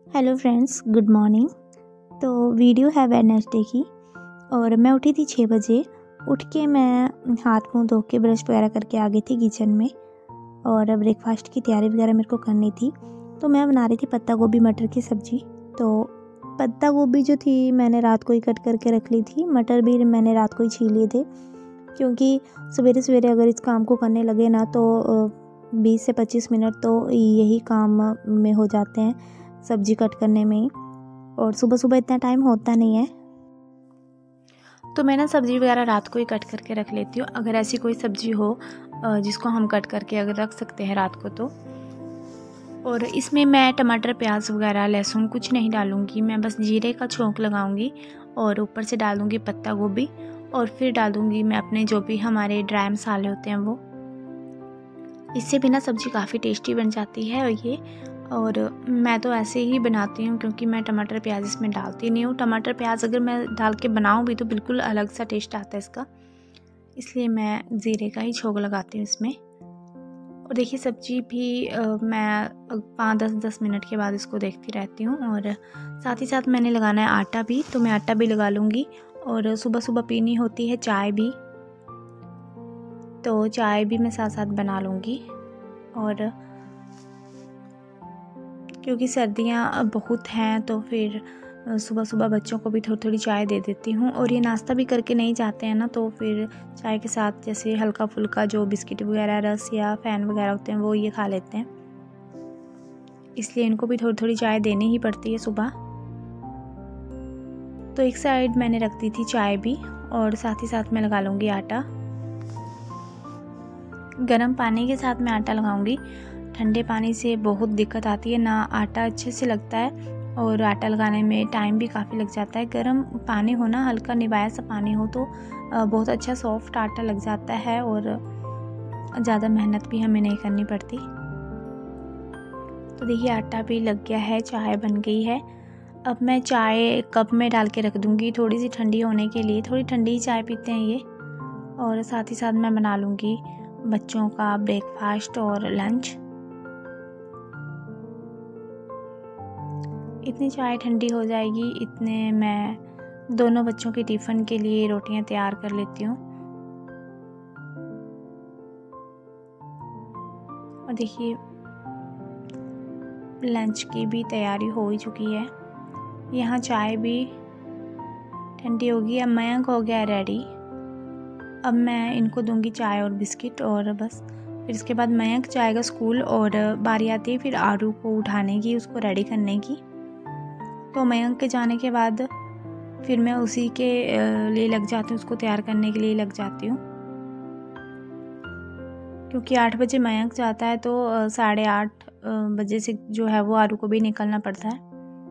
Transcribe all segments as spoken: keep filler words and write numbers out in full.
Hello friends, good morning. तो video है Wednesday की और मैं उठी थी छः बजे। उठ के मैं हाथ मुंह धो के ब्रश वगैरह करके आ गई थी किचन में और ब्रेकफास्ट की तैयारी वगैरह मेरे को करनी थी। तो मैं बना रही थी पत्ता गोभी मटर की सब्ज़ी। तो पत्ता गोभी जो थी मैंने रात को ही कट करके रख ली थी, मटर भी मैंने रात को ही छील लिए थे, क्योंकि सवेरे सवेरे अगर इस काम को करने लगे ना तो बीस से पच्चीस मिनट तो यही काम में हो जाते हैं, सब्ज़ी कट करने में ही, और सुबह सुबह इतना टाइम होता नहीं है। तो मैं ना सब्ज़ी वगैरह रात को ही कट करके रख लेती हूँ। अगर ऐसी कोई सब्ज़ी हो जिसको हम कट करके अगर रख सकते हैं रात को तो। और इसमें मैं टमाटर, प्याज वगैरह, लहसुन कुछ नहीं डालूँगी। मैं बस जीरे का छौंक लगाऊंगी और ऊपर से डाल दूँगी पत्ता गोभी और फिर डाल दूँगी मैं अपने जो भी हमारे ड्राई मसाले होते हैं वो। इससे भी ना सब्ज़ी काफ़ी टेस्टी बन जाती है। और ये और मैं तो ऐसे ही बनाती हूँ, क्योंकि मैं टमाटर प्याज इसमें डालती नहीं हूँ। टमाटर प्याज अगर मैं डाल के बनाऊँ भी तो बिल्कुल अलग सा टेस्ट आता है इसका, इसलिए मैं ज़ीरे का ही छोंक लगाती हूँ इसमें। और देखिए सब्ज़ी भी आ, मैं पाँच दस दस मिनट के बाद इसको देखती रहती हूँ। और साथ ही साथ मैंने लगाना है आटा भी, तो मैं आटा भी लगा लूँगी। और सुबह सुबह पीनी होती है चाय भी, तो चाय भी मैं साथ साथ बना लूँगी। और क्योंकि सर्दियाँ बहुत हैं तो फिर सुबह सुबह बच्चों को भी थोड़ी थोड़ी चाय दे देती हूँ। और ये नाश्ता भी करके नहीं जाते हैं ना, तो फिर चाय के साथ जैसे हल्का फुल्का जो बिस्किट वगैरह, रस या फैन वगैरह होते हैं वो ये खा लेते हैं, इसलिए इनको भी थोड़ी थोड़ी चाय देनी ही पड़ती है सुबह। तो एक साइड मैंने रख दी थी चाय भी, और साथ ही साथ मैं लगा लूँगी आटा। गर्म पानी के साथ मैं आटा लगाऊंगी। ठंडे पानी से बहुत दिक्कत आती है, ना आटा अच्छे से लगता है और आटा लगाने में टाइम भी काफ़ी लग जाता है। गर्म पानी हो ना, हल्का निवाया सा पानी हो तो बहुत अच्छा सॉफ्ट आटा लग जाता है और ज़्यादा मेहनत भी हमें नहीं करनी पड़ती। तो देखिए आटा भी लग गया है, चाय बन गई है। अब मैं चाय कप में डाल के रख दूँगी थोड़ी सी ठंडी होने के लिए। थोड़ी ठंडी ही चाय पीते हैं ये। और साथ ही साथ मैं बना लूँगी बच्चों का ब्रेकफास्ट और लंच। इतनी चाय ठंडी हो जाएगी, इतने मैं दोनों बच्चों के टिफ़िन के लिए रोटियां तैयार कर लेती हूँ। और देखिए लंच की भी तैयारी हो ही चुकी है। यहाँ चाय भी ठंडी होगी। अब मयंक हो गया रेडी। अब मैं इनको दूंगी चाय और बिस्किट और बस। फिर इसके बाद मयंक जाएगा स्कूल और बारी आती है फिर आरू को उठाने की, उसको रेडी करने की। तो मयंक के जाने के बाद फिर मैं उसी के लिए लग जाती हूँ, उसको तैयार करने के लिए लग जाती हूँ, क्योंकि आठ बजे मयंक जाता है तो साढ़े आठ बजे से जो है वो आरू को भी निकलना पड़ता है।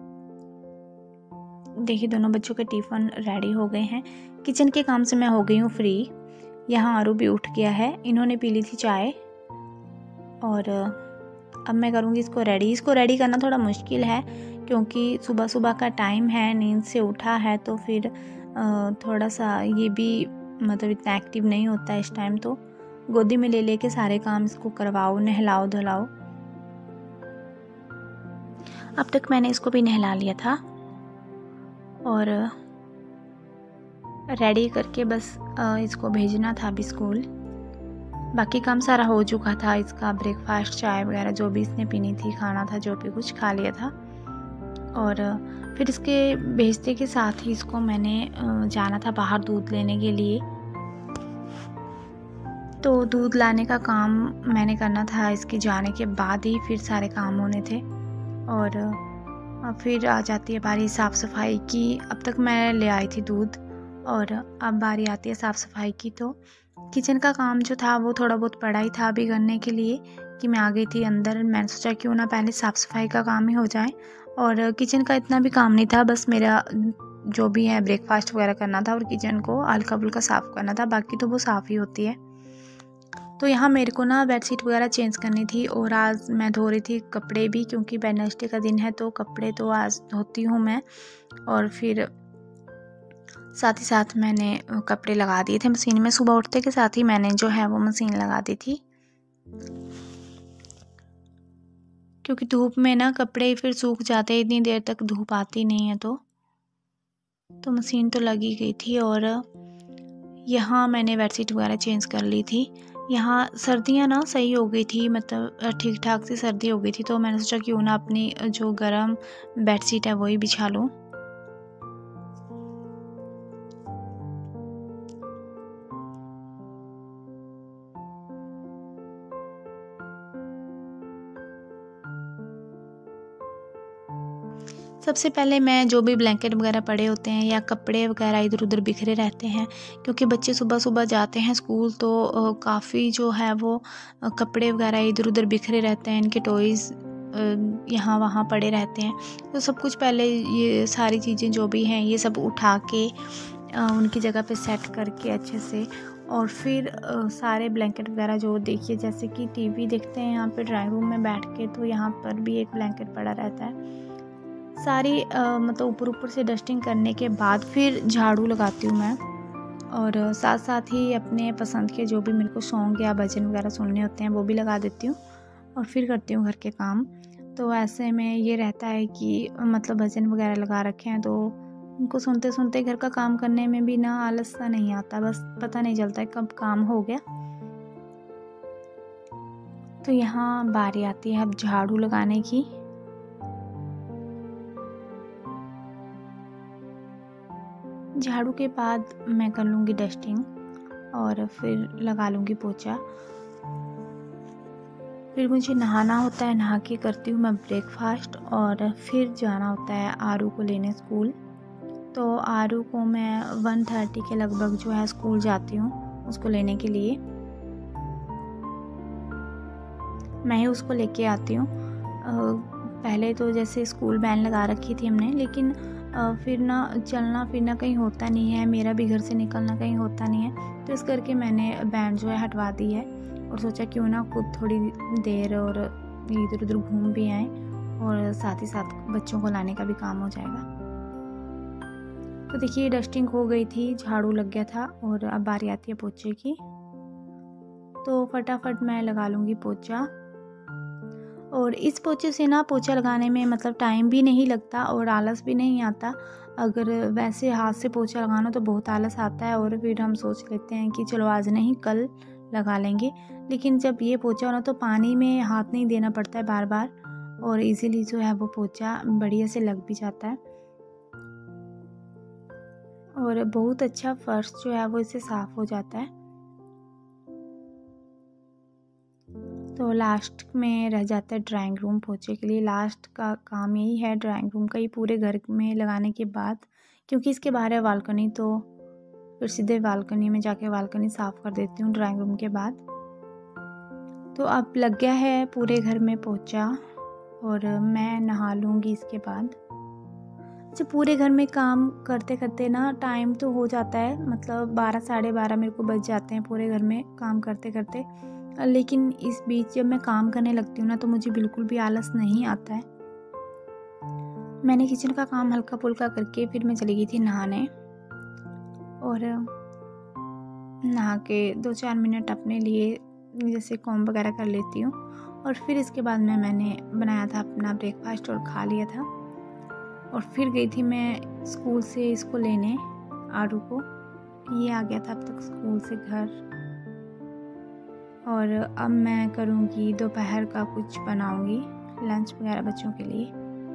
देखिए दोनों बच्चों के टिफ़िन रेडी हो गए हैं। किचन के काम से मैं हो गई हूँ फ्री। यहाँ आरू भी उठ गया है, इन्होंने पी ली थी चाय और अब मैं करूँगी इसको रेडी। इसको रेडी करना थोड़ा मुश्किल है, क्योंकि सुबह सुबह का टाइम है, नींद से उठा है, तो फिर थोड़ा सा ये भी मतलब इतना एक्टिव नहीं होता है इस टाइम। तो गोदी में ले लेके सारे काम इसको करवाओ, नहलाओ धुलाओ। अब तक मैंने इसको भी नहला लिया था और रेडी करके बस इसको भेजना था अभी स्कूल। बाकी काम सारा हो चुका था। इसका ब्रेकफास्ट, चाय वगैरह जो भी इसने पीनी थी, खाना था जो भी कुछ खा लिया था। और फिर इसके भेजते के साथ ही इसको मैंने जाना था बाहर दूध लेने के लिए। तो दूध लाने का काम मैंने करना था इसके जाने के बाद ही, फिर सारे काम होने थे। और फिर आ जाती है बारी साफ़ सफाई की। अब तक मैं ले आई थी दूध और अब बारी आती है साफ़ सफाई की। तो किचन का काम जो था वो थोड़ा बहुत पड़ा ही था अभी करने के लिए कि मैं आ गई थी अंदर। मैंने सोचा क्यों ना पहले साफ़ सफाई का काम ही हो जाए। और किचन का इतना भी काम नहीं था, बस मेरा जो भी है ब्रेकफास्ट वगैरह करना था और किचन को हल्का फुल्का साफ़ करना था, बाकी तो वो साफ़ ही होती है। तो यहाँ मेरे को ना बेडशीट वगैरह चेंज करनी थी और आज मैं धो रही थी कपड़े भी, क्योंकि वेडनेसडे का दिन है तो कपड़े तो आज धोती हूँ मैं। और फिर साथ ही साथ मैंने कपड़े लगा दिए थे मशीन में। सुबह उठते के साथ ही मैंने जो है वो मशीन लगा दी थी। क्योंकि धूप में ना कपड़े फिर सूख जाते हैं, इतनी देर तक धूप आती नहीं है। तो तो मशीन तो लगी गई थी और यहाँ मैंने बेडशीट वगैरह चेंज कर ली थी। यहाँ सर्दियाँ ना सही हो गई थी, मतलब ठीक ठाक सी सर्दी हो गई थी, तो मैंने सोचा क्यों ना अपनी जो गर्म बेडशीट है वही बिछा लूँ। सबसे पहले मैं जो भी ब्लैंकेट वगैरह पड़े होते हैं या कपड़े वगैरह इधर उधर बिखरे रहते हैं, क्योंकि बच्चे सुबह सुबह जाते हैं स्कूल, तो काफ़ी जो है वो कपड़े वगैरह इधर उधर बिखरे रहते हैं, इनके टॉयज़ यहाँ वहाँ पड़े रहते हैं। तो सब कुछ पहले ये सारी चीज़ें जो भी हैं ये सब उठा के उनकी जगह पे सेट करके अच्छे से, और फिर सारे ब्लैंकेट वगैरह जो देखिए जैसे कि टीवी देखते हैं यहाँ पे ड्राइंग रूम में बैठ के, तो यहाँ पर भी एक ब्लैंकेट पड़ा रहता है। सारी आ, मतलब ऊपर ऊपर से डस्टिंग करने के बाद फिर झाड़ू लगाती हूँ मैं, और साथ साथ ही अपने पसंद के जो भी मेरे को सॉन्ग या भजन वगैरह सुनने होते हैं वो भी लगा देती हूँ, और फिर करती हूँ घर के काम। तो ऐसे में ये रहता है कि मतलब भजन वगैरह लगा रखे हैं, तो उनको सुनते सुनते घर का काम करने में भी ना आलस सा नहीं आता, बस पता नहीं चलता है कब काम हो गया। तो यहाँ बारी आती है अब झाड़ू लगाने की। झाड़ू के बाद मैं कर लूँगी डस्टिंग और फिर लगा लूँगी पोछा। फिर मुझे नहाना होता है, नहा के करती हूँ मैं ब्रेकफास्ट, और फिर जाना होता है आरू को लेने स्कूल। तो आरू को मैं वन थर्टी के लगभग जो है स्कूल जाती हूँ उसको लेने के लिए। मैं ही उसको लेके आती हूँ। पहले तो जैसे स्कूल वैन लगा रखी थी हमने, लेकिन फिर ना चलना फिरना कहीं होता नहीं है, मेरा भी घर से निकलना कहीं होता नहीं है, तो इस करके मैंने वैन जो है हटवा दी है, और सोचा क्यों ना खुद थोड़ी देर और इधर उधर घूम भी आए, और साथ ही साथ बच्चों को लाने का भी काम हो जाएगा। तो देखिए डस्टिंग हो गई थी, झाड़ू लग गया था, और अब बारी आती है पोछे की। तो फटाफट मैं लगा लूँगी पोछा, और इस पोछे से ना पोछा लगाने में मतलब टाइम भी नहीं लगता और आलस भी नहीं आता। अगर वैसे हाथ से पोछा लगाना तो बहुत आलस आता है, और फिर हम सोच लेते हैं कि चलो आज नहीं कल लगा लेंगे, लेकिन जब ये पोछा हो ना तो पानी में हाथ नहीं देना पड़ता है बार बार, और इजीली जो है वो पोछा बढ़िया से लग भी जाता है, और बहुत अच्छा फर्श जो है वो इससे साफ़ हो जाता है। तो लास्ट में रह जाता है ड्राइंग रूम पोछे के लिए। लास्ट का काम यही है ड्राइंग रूम का ही पूरे घर में लगाने के बाद, क्योंकि इसके बाहर है बालकनी, तो फिर सीधे बालकनी में जाके बालकनी साफ़ कर देती हूँ ड्राइंग रूम के बाद। तो अब लग गया है पूरे घर में पोछा, और मैं नहा लूँगी इसके बाद। अच्छा, पूरे घर में काम करते करते ना टाइम तो हो जाता है, मतलब बारह साढ़े बारह मेरे को बज जाते हैं पूरे घर में काम करते करते, लेकिन इस बीच जब मैं काम करने लगती हूँ ना तो मुझे बिल्कुल भी आलस नहीं आता है। मैंने किचन का काम हल्का फुल्का करके फिर मैं चली गई थी नहाने, और नहा के दो चार मिनट अपने लिए जैसे कॉम वगैरह कर लेती हूँ, और फिर इसके बाद में मैंने बनाया था अपना ब्रेकफास्ट और खा लिया था, और फिर गई थी मैं स्कूल से इसको लेने आरू को। ये आ गया था अब तक स्कूल से घर, और अब मैं करूँगी दोपहर का कुछ बनाऊँगी लंच वगैरह बच्चों के लिए।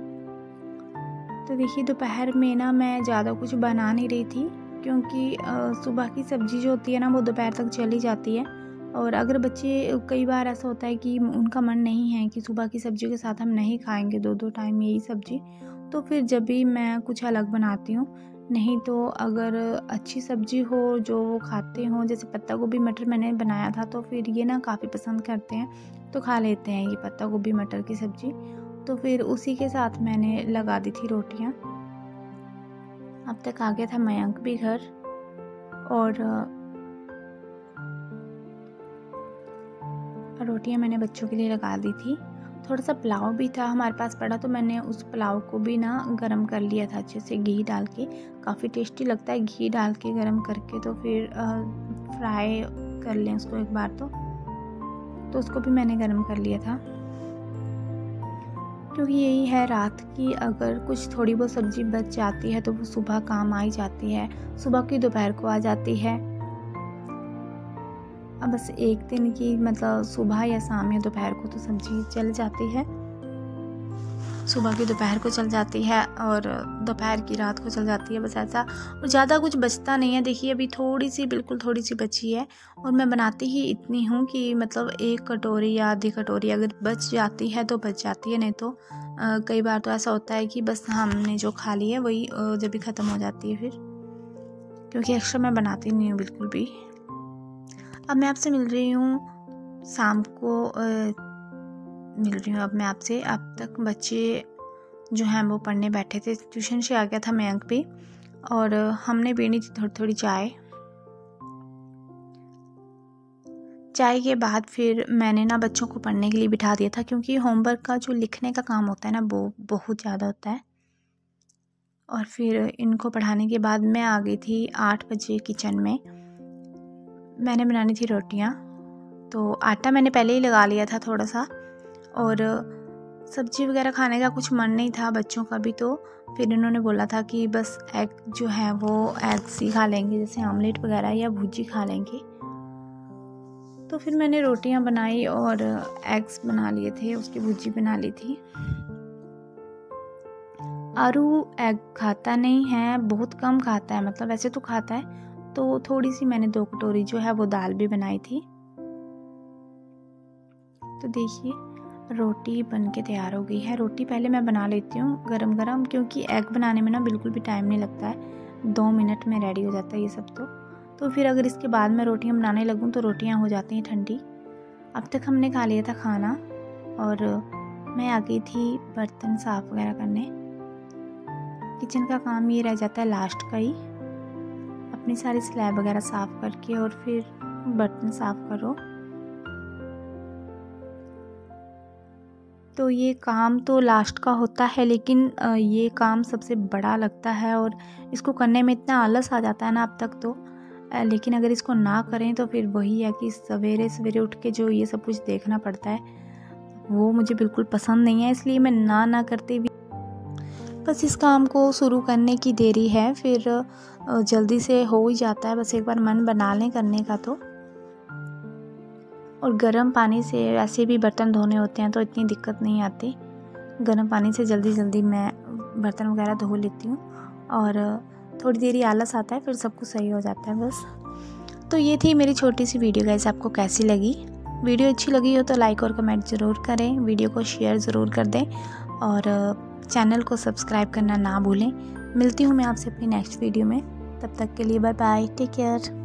तो देखिए दोपहर में ना मैं ज़्यादा कुछ बना नहीं रही थी, क्योंकि सुबह की सब्ज़ी जो होती है ना वो दोपहर तक चली जाती है, और अगर बच्चे कई बार ऐसा होता है कि उनका मन नहीं है कि सुबह की सब्ज़ी के साथ हम नहीं खाएंगे दो दो टाइम यही सब्ज़ी, तो फिर जब भी मैं कुछ अलग बनाती हूँ। नहीं तो अगर अच्छी सब्ज़ी हो जो वो खाते हों, जैसे पत्ता गोभी मटर मैंने बनाया था, तो फिर ये ना काफ़ी पसंद करते हैं, तो खा लेते हैं ये पत्ता गोभी मटर की सब्ज़ी। तो फिर उसी के साथ मैंने लगा दी थी रोटियां। अब तक आ गया था मयंक भी घर, और रोटियां मैंने बच्चों के लिए लगा दी थी। थोड़ा सा पुलाव भी था हमारे पास पड़ा, तो मैंने उस पुलाव को भी ना गरम कर लिया था अच्छे से घी डाल के। काफ़ी टेस्टी लगता है घी डाल के गरम करके, तो फिर फ्राई कर लें उसको एक बार, तो तो उसको भी मैंने गरम कर लिया था। क्योंकि यही है रात की अगर कुछ थोड़ी बहुत सब्ज़ी बच जाती है तो वो सुबह काम आ ही जाती है, सुबह की दोपहर को आ जाती है। अब बस एक दिन की मतलब सुबह या शाम या दोपहर को तो सब्ज़ी चल जाती है, सुबह की दोपहर को चल जाती है और दोपहर की रात को चल जाती है, बस ऐसा। और ज़्यादा कुछ बचता नहीं है। देखिए अभी थोड़ी सी, बिल्कुल थोड़ी सी बची है और मैं बनाती ही इतनी हूँ कि मतलब एक कटोरी या आधी कटोरी अगर बच जाती है तो बच जाती है, नहीं तो आ, कई बार तो ऐसा होता है कि बस हमने जो खा ली है वही जब भी ख़त्म हो जाती है फिर, क्योंकि एक्स्ट्रा मैं बनाती नहीं हूँ बिल्कुल भी। अब मैं आपसे मिल रही हूँ शाम को, आ, मिल रही हूँ अब मैं आपसे। अब तक बच्चे जो हैं वो पढ़ने बैठे थे, ट्यूशन से आ गया था मयंक भी, और हमने पीनी थी थोड़ी थोड़ी चाय। चाय के बाद फिर मैंने ना बच्चों को पढ़ने के लिए बिठा दिया था, क्योंकि होमवर्क का जो लिखने का काम होता है ना वो बहुत ज़्यादा होता है। और फिर इनको पढ़ाने के बाद मैं आ गई थी आठ बजे किचन में। मैंने बनानी थी रोटियां, तो आटा मैंने पहले ही लगा लिया था थोड़ा सा, और सब्ज़ी वगैरह खाने का कुछ मन नहीं था बच्चों का भी, तो फिर इन्होंने बोला था कि बस एग जो है वो एग्स ही खा लेंगे, जैसे आमलेट वगैरह या भुजी खा लेंगे। तो फिर मैंने रोटियां बनाई और एग्स बना लिए थे, उसकी भुजी बना ली थी। आरू एग खाता नहीं है, बहुत कम खाता है, मतलब वैसे तो खाता है। तो थोड़ी सी मैंने दो कटोरी जो है वो दाल भी बनाई थी। तो देखिए रोटी बन के तैयार हो गई है। रोटी पहले मैं बना लेती हूँ गरम गरम, क्योंकि एग बनाने में ना बिल्कुल भी टाइम नहीं लगता है, दो मिनट में रेडी हो जाता है ये सब। तो तो फिर अगर इसके बाद मैं रोटियाँ बनाने लगूँ तो रोटियाँ हो जाती हैं ठंडी। अब तक हमने खा लिया था खाना और मैं आ गई थी बर्तन साफ़ वगैरह करने। किचन का काम ये रह जाता है लास्ट का ही, अपनी सारी स्लैब वगैरह साफ़ करके और फिर बर्तन साफ़ करो। तो ये काम तो लास्ट का होता है, लेकिन ये काम सबसे बड़ा लगता है और इसको करने में इतना आलस आ जाता है ना अब तक तो। लेकिन अगर इसको ना करें तो फिर वही है कि सवेरे सवेरे उठ के जो ये सब कुछ देखना पड़ता है वो मुझे बिल्कुल पसंद नहीं है, इसलिए मैं ना ना करते भी बस इस काम को शुरू करने की देरी है, फिर जल्दी से हो ही जाता है। बस एक बार मन बना लें करने का तो। और गर्म पानी से वैसे भी बर्तन धोने होते हैं तो इतनी दिक्कत नहीं आती। गर्म पानी से जल्दी जल्दी मैं बर्तन वगैरह धो लेती हूँ और थोड़ी देर ही आलस आता है, फिर सब कुछ सही हो जाता है बस। तो ये थी मेरी छोटी सी वीडियो गाइस, आपको कैसी लगी? वीडियो अच्छी लगी हो तो लाइक और कमेंट ज़रूर करें, वीडियो को शेयर ज़रूर कर दें और चैनल को सब्सक्राइब करना ना भूलें। मिलती हूँ मैं आपसे अपनी नेक्स्ट वीडियो में, तब तक के लिए बाय बाय, टेक केयर।